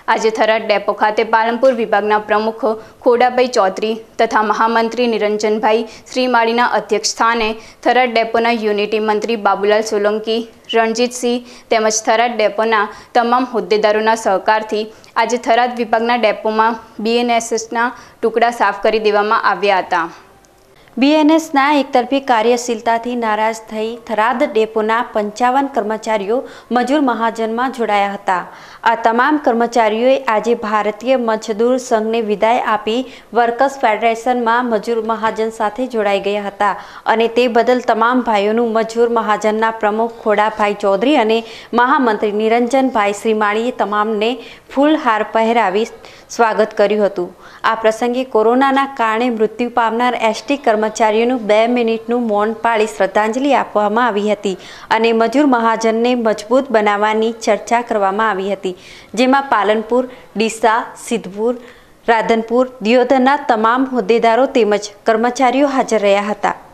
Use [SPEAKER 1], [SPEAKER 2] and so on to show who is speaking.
[SPEAKER 1] આજે થરાદ ડેપો ખાતે પાલનપુર વિભાગના પ્રમુખ ખોડાભાઈ ચૌધરી તથા મહામંત્રી નિરંજનભાઈ શ્રીમાળીના અધ્યક્ષસ્થાને થરાદ ડેપોના યુનિટી મંત્રી બાબુલાલ સોલંકી, રણજીતસિંહ તેમજ થરાદ ડેપોના તમામ હોદ્દેદારોના સહકારથી આજે થરાદ વિભાગના ડેપોમાં BNSના ટુકડા સાફ કરી દેવામાં આવ્યા હતા।
[SPEAKER 2] BNSના એકતરફી કાર્યશીલતાથી નારાજ થઈ થરાદ ડેપોના 55 કર્મચારીઓ મજૂર મહાજનમાં જોડાયા હતા। આ તમામ કર્મચારીઓએ આજે ભારતીય મજદૂર સંઘને વિદાય આપી વર્કર્સ ફેડરેશનમાં મજૂર મહાજન સાથે જોડાઈ ગયા હતા અને તે બદલ તમામ ભાઈઓનું મજૂર મહાજનના પ્રમુખ ખોડાભાઈ ચૌધરી અને મહામંત્રી નિરંજનભાઈ શ્રીમાળીએ તમામને ફૂલહાર પહેરાવી સ્વાગત કર્યું હતું। આ પ્રસંગે કોરોનાના કારણે મૃત્યુ પામનાર ST કર્મચારીઓનું 2 મિનિટનું મૌન પાળી શ્રદ્ધાંજલિ આપવામાં આવી હતી અને મજૂર મહાજનને મજબૂત બનાવવાની ચર્ચા કરવામાં આવી હતી, જેમાં પાલનપુર, ડીસા, સિદ્ધપુર, રાધનપુર, દિયોદરના તમામ હોદ્દેદારો તેમજ કર્મચારીઓ હાજર રહ્યા હતા।